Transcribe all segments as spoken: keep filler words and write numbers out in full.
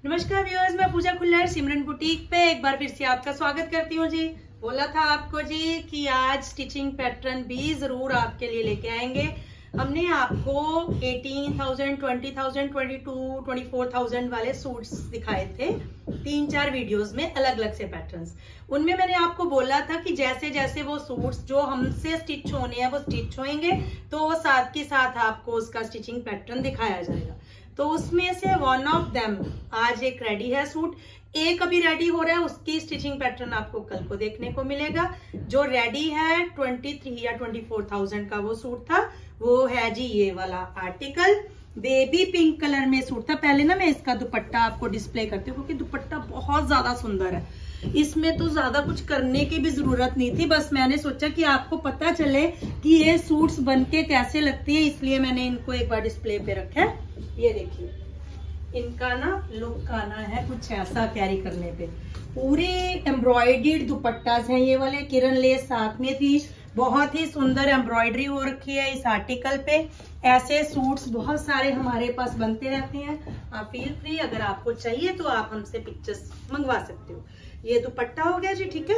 नमस्कार व्यूअर्स, मैं पूजा खुल्लर सिमरन बुटीक पे एक बार फिर से आपका स्वागत करती हूँ जी। बोला था आपको जी कि आज स्टिचिंग पैटर्न भी जरूर आपके लिए लेके आएंगे। हमने आपको अठारह हज़ार, बीस हज़ार, बाईस, चौबीस हज़ार वाले सूट्स दिखाए थे तीन चार वीडियोस में, अलग अलग से पैटर्न्स। उनमें मैंने आपको बोला था कि जैसे जैसे वो सूट्स जो हमसे स्टिच होने हैं वो स्टिच होंगे तो वो साथ के साथ आपको उसका स्टिचिंग पैटर्न दिखाया जाएगा। तो उसमें से वन ऑफ देम आज एक रेडी है सूट, एक अभी रेडी हो रहा है, उसकी स्टिचिंग पैटर्न आपको कल को देखने को मिलेगा। जो रेडी है तेईस या चौबीस हज़ार का वो सूट था, वो है जी ये वाला आर्टिकल। बेबी पिंक कलर में सूट था। पहले ना मैं इसका दुपट्टा आपको डिस्प्ले करती हूँ क्योंकि दुपट्टा बहुत ज्यादा सुंदर है। इसमें तो ज्यादा कुछ करने की भी जरूरत नहीं थी, बस मैंने सोचा कि आपको पता चले कि ये सूट्स बनके कैसे लगते हैं, इसलिए मैंने इनको एक बार डिस्प्ले पे रखा है। ये देखिए, इनका ना लुक आना है कुछ ऐसा कैरी करने पे। पूरे एम्ब्रॉयडर्ड दुपट्टास हैं ये वाले, किरण लेस साथ में थी, बहुत ही सुंदर एम्ब्रॉयडरी हो रखी है इस आर्टिकल पे। ऐसे सूट्स बहुत सारे हमारे पास बनते रहते हैं। आप फील फ्री, अगर आपको चाहिए तो आप हमसे पिक्चर्स मंगवा सकते हो। ये दुपट्टा हो गया जी, ठीक है।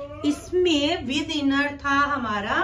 इसमें विद इनर था हमारा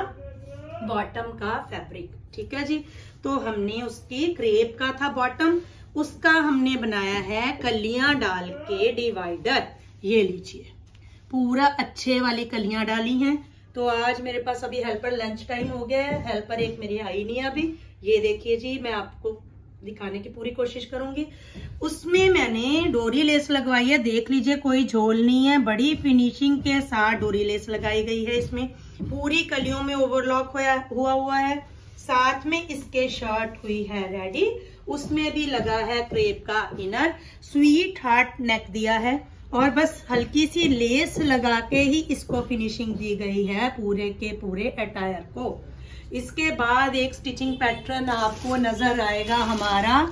बॉटम का फैब्रिक, ठीक है जी। तो हमने उसकी क्रेप का था बॉटम, उसका हमने बनाया है कलियां डाल के डिवाइडर। ये लीजिए, पूरा अच्छे वाली कलियां डाली हैं। तो आज मेरे पास अभी हेल्पर लंच टाइम हो गया है, हेल्पर एक मेरी आई नहीं अभी। ये देखिए जी, मैं आपको दिखाने की पूरी कोशिश करूंगी। उसमें मैंने डोरी लेस लगवाई है, देख लीजिए कोई झोल नहीं है, बड़ी फिनिशिंग के साथ डोरी लेस लगाई गई है। इसमें पूरी कलियों में ओवरलॉक हुआ हुआ है। साथ में इसके शर्ट हुई है रेडी, उसमें भी लगा है क्रेप का इनर, स्वीट हार्ट नेक दिया है और बस हल्की सी लेस लगा के ही इसको फिनिशिंग दी गई है पूरे के पूरे अटायर को। इसके बाद एक स्टिचिंग पैटर्न आपको नजर आएगा हमारा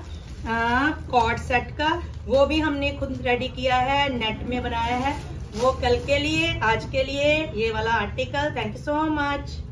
कॉर्ड सेट का, वो भी हमने खुद रेडी किया है, नेट में बनाया है। वो कल के लिए, आज के लिए ये वाला article. Thank you so much.